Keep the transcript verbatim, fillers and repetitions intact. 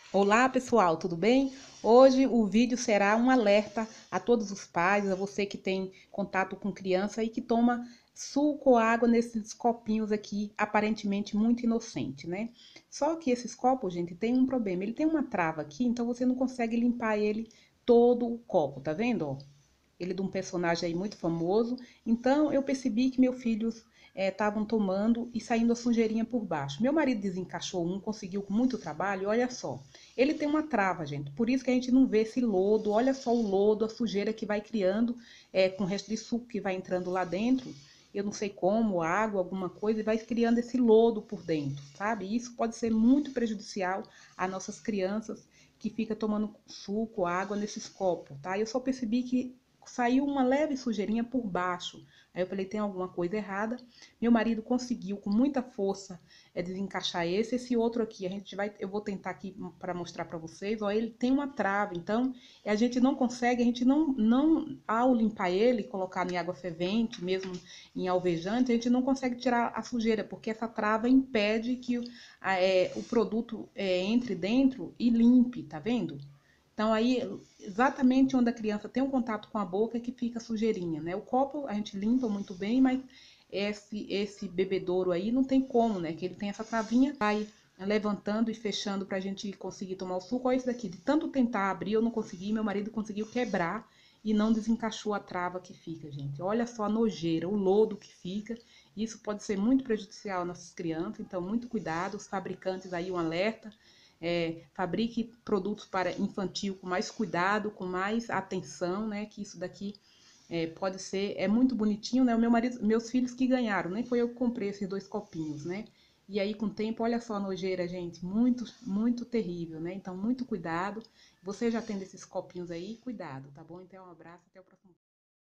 Olá pessoal, tudo bem? Hoje o vídeo será um alerta a todos os pais, a você que tem contato com criança e que toma suco ou água nesses copinhos aqui, aparentemente muito inocente, né? Só que esses copos, gente, tem um problema. Ele tem uma trava aqui, então você não consegue limpar ele todo o copo, tá vendo? Ó? Ele é de um personagem aí muito famoso. Então eu percebi que meus filhos estavam é, tomando e saindo a sujeirinha por baixo. Meu marido desencaixou um, conseguiu com muito trabalho, olha só. Ele tem uma trava, gente, por isso que a gente não vê esse lodo, olha só o lodo, a sujeira que vai criando é, com o resto de suco que vai entrando lá dentro. Eu não sei como, água, alguma coisa, e vai criando esse lodo por dentro, sabe? Isso pode ser muito prejudicial às nossas crianças que ficam tomando suco, água nesses copos, tá? Eu só percebi que saiu uma leve sujeirinha por baixo. Aí eu falei, tem alguma coisa errada. Meu marido conseguiu com muita força é, desencaixar esse. Esse outro aqui, a gente vai, eu vou tentar aqui para mostrar para vocês. Ó, ele tem uma trava, então a gente não consegue, a gente não, não, ao limpar ele, colocar em água fervente, mesmo em alvejante, a gente não consegue tirar a sujeira, porque essa trava impede que a, é, o produto é, entre dentro e limpe, tá vendo? Então, aí, exatamente onde a criança tem um contato com a boca é que fica a sujeirinha, né? O copo a gente limpa muito bem, mas esse, esse bebedouro aí não tem como, né? Que ele tem essa travinha, vai levantando e fechando pra gente conseguir tomar o suco. Olha esse daqui, de tanto tentar abrir, eu não consegui, meu marido conseguiu quebrar e não desencaixou a trava que fica, gente. Olha só a nojeira, o lodo que fica. Isso pode ser muito prejudicial às nossas crianças, então muito cuidado, os fabricantes aí um alerta. É, fabrique produtos para infantil com mais cuidado, com mais atenção, né? Que isso daqui é, pode ser, é muito bonitinho, né? O meu marido, meus filhos que ganharam, nem foi eu que comprei esses dois copinhos, né? E aí, com o tempo, olha só a nojeira, gente, muito, muito terrível, né? Então, muito cuidado. Você já tendo esses copinhos aí, cuidado, tá bom? Então, um abraço, até o próximo.